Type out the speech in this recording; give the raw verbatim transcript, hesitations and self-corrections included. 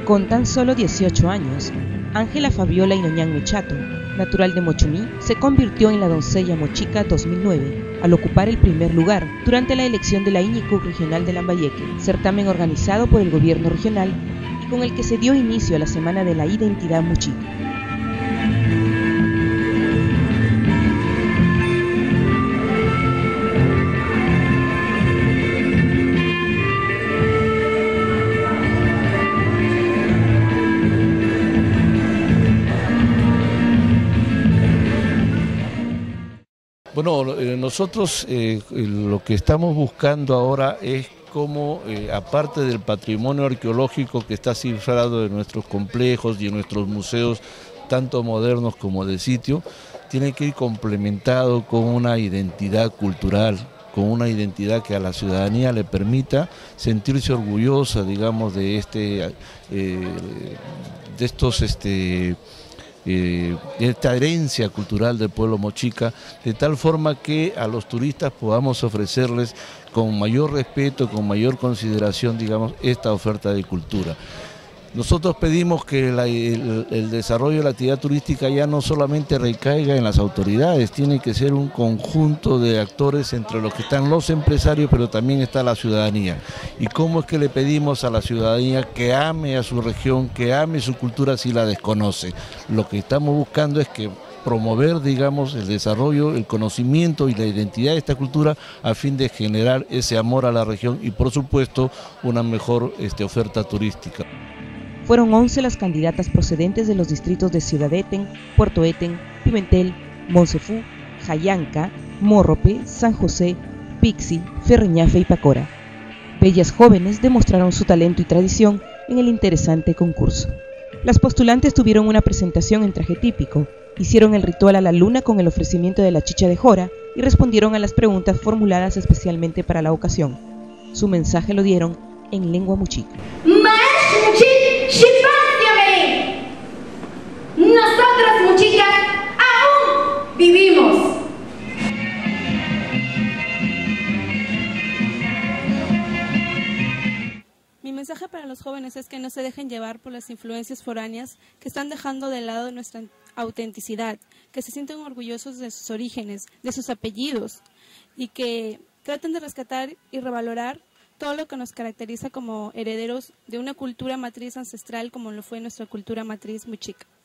Con tan solo dieciocho años, Ángela Fabiola Inoñán Mechato, natural de Mochumí, se convirtió en la doncella mochica dos mil nueve, al ocupar el primer lugar durante la elección de la INICUC Regional de Lambayeque, certamen organizado por el gobierno regional y con el que se dio inicio a la Semana de la Identidad Mochica. Bueno, nosotros eh, lo que estamos buscando ahora es cómo, eh, aparte del patrimonio arqueológico que está cifrado en nuestros complejos y en nuestros museos, tanto modernos como de sitio, tiene que ir complementado con una identidad cultural, con una identidad que a la ciudadanía le permita sentirse orgullosa, digamos, de este, eh, de estos, este, Eh, esta herencia cultural del pueblo mochica, de tal forma que a los turistas podamos ofrecerles con mayor respeto, con mayor consideración, digamos, esta oferta de cultura. Nosotros pedimos que la, el, el desarrollo de la actividad turística ya no solamente recaiga en las autoridades, tiene que ser un conjunto de actores entre los que están los empresarios, pero también está la ciudadanía. ¿Y cómo es que le pedimos a la ciudadanía que ame a su región, que ame su cultura si la desconoce? Lo que estamos buscando es que promover, digamos, el desarrollo, el conocimiento y la identidad de esta cultura a fin de generar ese amor a la región y, por supuesto, una mejor este, oferta turística. Fueron once las candidatas procedentes de los distritos de Ciudad Eten, Puerto Eten, Pimentel, Monsefú, Jayanca, Morrope, San José, Pixi, Ferreñafe y Pacora. Bellas jóvenes demostraron su talento y tradición en el interesante concurso. Las postulantes tuvieron una presentación en traje típico, hicieron el ritual a la luna con el ofrecimiento de la chicha de jora y respondieron a las preguntas formuladas especialmente para la ocasión. Su mensaje lo dieron en lengua mochica. Nosotras mochicas aún vivimos. Mi mensaje para los jóvenes es que no se dejen llevar por las influencias foráneas que están dejando de lado nuestra autenticidad, que se sienten orgullosos de sus orígenes, de sus apellidos y que traten de rescatar y revalorar todo lo que nos caracteriza como herederos de una cultura matriz ancestral como lo fue nuestra cultura matriz mochica.